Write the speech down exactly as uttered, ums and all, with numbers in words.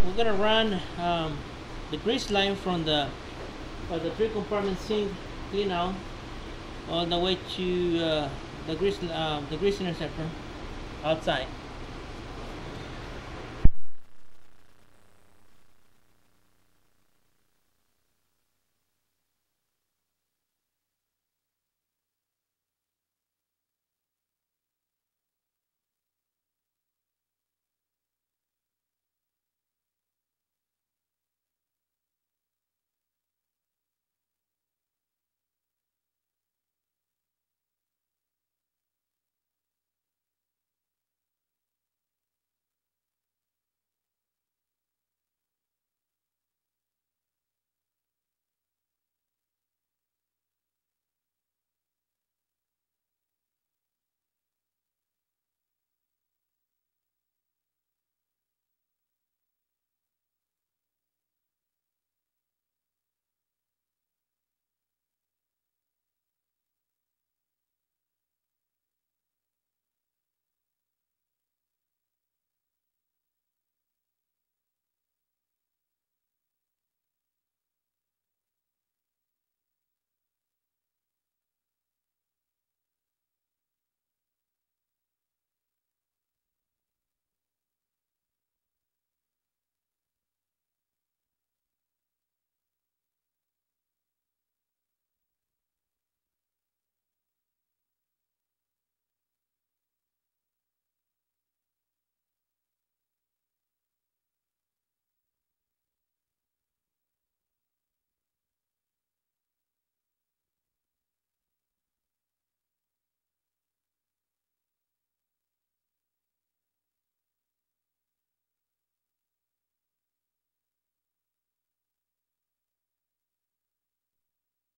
we're gonna run um, the grease line from the uh, the three compartment sink clean out all the way to uh, the grease uh, the grease interceptor outside.